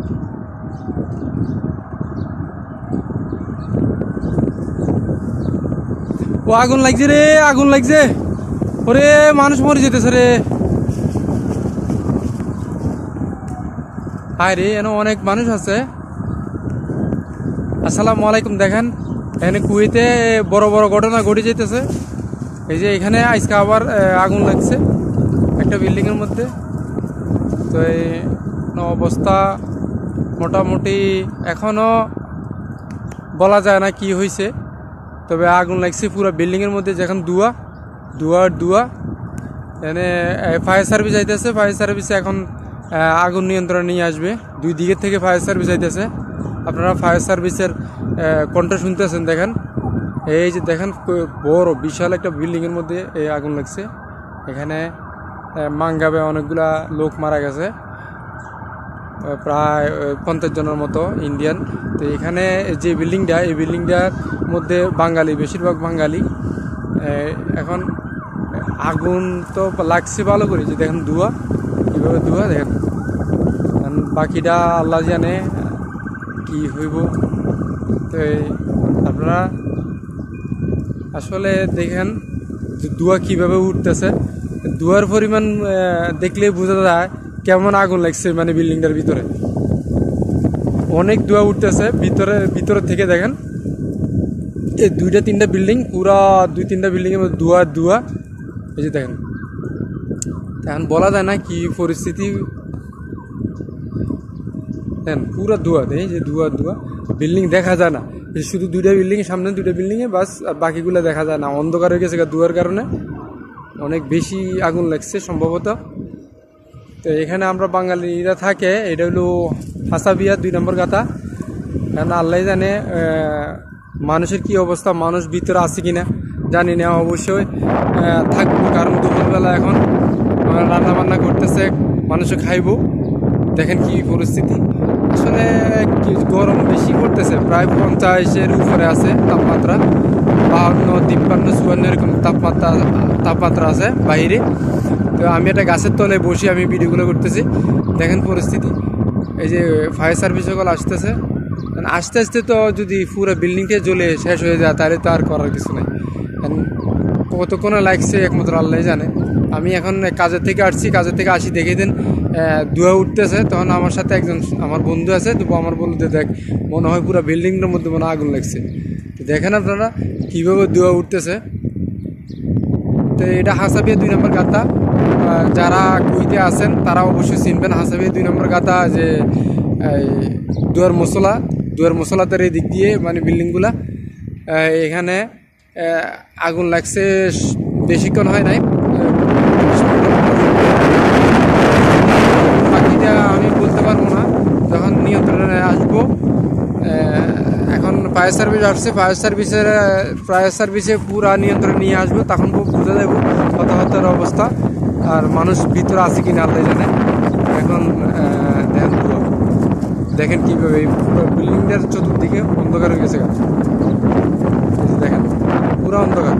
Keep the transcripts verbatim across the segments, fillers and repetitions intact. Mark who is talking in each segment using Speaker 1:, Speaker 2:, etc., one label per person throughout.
Speaker 1: ও আগুন লাগছে রে, আগুন লাগছে। ওরে মানুষ মরে যেতেছে রে। হায় রে, এখানে অনেক মানুষ আছে। আসসালামু আলাইকুম। দেখেন এখানে কুয়েতে বড় বড় ঘটনা ঘটে যেতেছে। এই যে এখানে আজকে আবার আগুন লাগছে একটা বিল্ডিং এর মধ্যে। তো এই অবস্থা মোটামুটি এখনো বলা যায় না কি হয়েছে, তবে আগুন লাগছে পুরো বিল্ডিং এর মধ্যে। যেখানে ধোঁয়া ধোঁয়া ধোঁয়া এখানে ফায়ার সার্ভিস আইতেছে। ফায়ার সার্ভিসে এখন আগুন নিয়ন্ত্রণে নিয়ে আসবে। দুই দিকের থেকে ফায়ার সার্ভিস আইতেছে। আপনারা ফায়ার সার্ভিসের কণ্ঠ শুনতেছেন। দেখেন এই যে দেখেন বড় বিশাল একটা বিল্ডিং এর মধ্যে এই আগুন লাগছে। এখানে মাঙ্গাবে অনেকগুলা লোক মারা গেছে, প্রায় পঞ্চাশ জনের মতো ইন্ডিয়ান। তো এখানে যে বিল্ডিংটা, এই বিল্ডিংটার মধ্যে বাঙালি, বেশিরভাগ বাঙালি। এখন আগুন তো লাগছে ভালো করে, যে দেখেন ধোঁয়া কীভাবে ধোঁয়া দেখেন। বাকিটা আল্লাহ জানে কি হইব। তো আপনারা আসলে দেখেন ধোঁয়া কিভাবে উঠতেছে। ধোঁয়ার পরিমাণ দেখলে বোঝা যায় কেমন আগুন লাগছে। মানে বিল্ডিংটার ভিতরে অনেক ধোঁয়া উঠতেছে ভিতরে ভিতরে থেকে। দেখেন এই দুইটা তিনটা বিল্ডিং, পুরা দুই তিনটা বিল্ডিং এর মধ্যে ধোঁয়া ধোঁয়া। এই যে দেখেন, এখন বলা যায় না কি পরিস্থিতি। দেখেন পুরা ধোঁয়া, এই যে ধোঁয়া ধোঁয়া, বিল্ডিং দেখা যায় না। শুধু দুইটা বিল্ডিং, সামনে দুইটা বিল্ডিং এ বাস, আর বাকিগুলো দেখা যায় না। অন্ধকার হয়ে গেছে ধোঁয়ার কারণে, অনেক বেশি আগুন লাগছে সম্ভবত। তো এখানে আমরা বাঙালিরা থাকে, এটা হলো হাসাবিয়া দুই নম্বর গাতা। কারণ আল্লাহ জানে মানুষের কি অবস্থা, মানুষ ভিতরে আছে কিনা জানি না। অবশ্যই থাকবো, কারণ দুপুরবেলা এখন রান্না বান্না করতেছে, মানুষে খাইবো। দেখেন কি পরিস্থিতি। আসলে গরম বেশি পড়তেছে, প্রায় পঞ্চাশের উপরে আছে তাপমাত্রা। বাহান্ন তিপ্পান্ন চুয়ান্ন এরকম তাপমাত্রা তাপমাত্রা আছে বাইরে। তো আমি একটা গাছের তলে বসে আমি ভিডিওগুলো করতেছি। দেখেন পরিস্থিতি। এই যে ফায়ার সার্ভিস সকল আসতেছে। আস্তে আস্তে তো যদি পুরো বিল্ডিংটা জ্বলে শেষ হয়ে যায় তাহলে তো আর করার কিছু নাই। কতক্ষণে লাগছে একমাত্র আল্লাহ জানে। আমি এখন কাজের থেকে আসছি, কাজের থেকে আসি দেখে দিন ধোঁয়া উঠতেছে। তখন আমার সাথে একজন আমার বন্ধু আছে, তো আমার বন্ধুতে দেখ মনে হয় পুরো বিল্ডিংটার মধ্যে মনে আগুন লাগছে। তো দেখেন আপনারা কীভাবে ধোঁয়া উঠতেছে। তো এটা হাসাবিয়া দুই নম্বর গাতা। যারা কুইতে আছেন তারা অবশ্যই চিনবেন হাসাবিয়া দুই নম্বর গাতা। যে দুয়ার মশলা দুয়ার মশলাদের এই দিক দিয়ে মানে বিল্ডিংগুলা, এখানে আগুন লাগছে বেশিক্ষণ হয় নাই। বাকিটা আমি বলতে পারবো না, যখন নিয়ন্ত্রণে আসবো। এখন ফায়ার সার্ভিস আসছে, ফায়ার সার্ভিসের ফায়ার সার্ভিসে পুরা নিয়ন্ত্রণে নিয়ে আসবো, তখন বুঝে দেবো হতাহতের অবস্থা আর মানুষ ভিতরে আছে কিনা আল্লাহ জানে। এখন দেখেন দেখেন কীভাবে পুরো বিল্ডিংটার চতুর্দিকে অন্ধকার হয়ে গেছে। দেখেন পুরো অন্ধকার।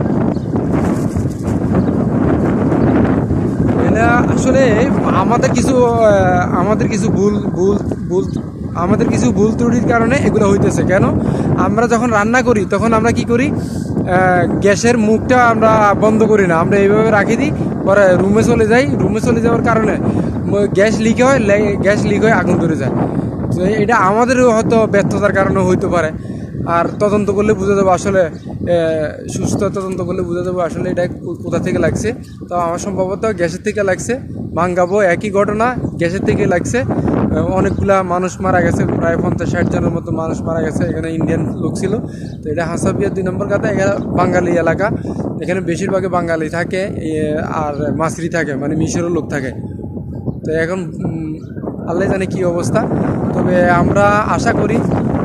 Speaker 1: এটা আসলে আমাদের কিছু আমাদের কিছু ভুল ভুল ভুল আমাদের কিছু ভুল ত্রুটির কারণে এগুলো হইতেছে। কেন আমরা যখন রান্না করি তখন আমরা কি করি, গ্যাসের মুখটা আমরা বন্ধ করি না, আমরা এইভাবে রাখি দিই। পরে রুমে চলে যাই, রুমে চলে যাওয়ার কারণে গ্যাস লিক হয়, গ্যাস লিক হয়ে আগুন ধরে যায়। তো এটা আমাদেরও হয়তো ব্যর্থতার কারণে হইতে পারে। আর তদন্ত করলে বুঝে দেবো, আসলে সুস্থ তদন্ত করলে বুঝে দেবো আসলে এটা কোথা থেকে লাগছে। তো আমার সম্ভবত গ্যাসের থেকে লাগছে। ভাঙ্গাবো একই ঘটনা, গ্যাসের থেকে লাগছে। অনেকগুলা মানুষ মারা গেছে, প্রায় পঞ্চাশ ষাট জনের মতো মানুষ মারা গেছে। এখানে ইন্ডিয়ান লোক ছিল। তো এটা হাসাবিয়া দুই নম্বর গাতা। এখানে বাঙালি এলাকা, এখানে বেশিরভাগে বাঙালি থাকে আর মাসরি থাকে, মানে মিশরের লোক থাকে। তো এখন আল্লাহ জানে কি অবস্থা। তবে আমরা আশা করি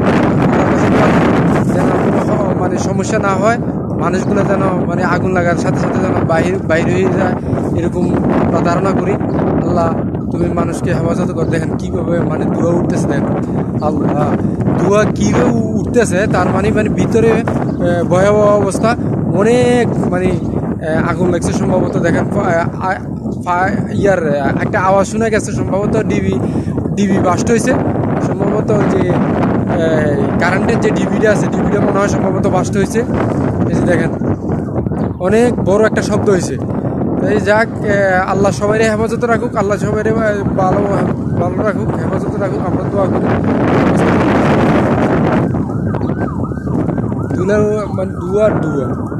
Speaker 1: যেন মানে সমস্যা না হয়, মানুষগুলো যেন মানে আগুন লাগার সাথে সাথে যেন বাহির বাইরে হয়ে যায়, এরকম ধারণা করি। আল্লাহ তুমি মানুষকে হেফাজত কর। দেখেন কীভাবে মানে ধোঁয়া উঠতেছে, দেখেন আল্লাহ ধোঁয়া কীভাবে উঠতেছে, তার মানে মানে ভিতরে ভয়াবহ অবস্থা। অনেক মানে আগুন লাগছে সম্ভবত। দেখেন ইয়ার একটা আওয়াজ শোনা গেছে, সম্ভবত ডিবি ডিবি বাস্ট হয়েছে সম্ভবত ওই যে কারেন্টের যে ডিবিটা আছে ডিবিটা মনে হয় সম্ভবত বাস্ট হয়েছে। এই যে দেখেন অনেক বড় একটা শব্দ হয়েছে। তাই যাক, আল্লাহ সবাই হেফাজতে রাখুক, আল্লাহ সবাই ভালো ভালো রাখুক, হেফাজতে রাখুক, আমরা দোয়া করি। দুলা মানে দুয়ার দুয়া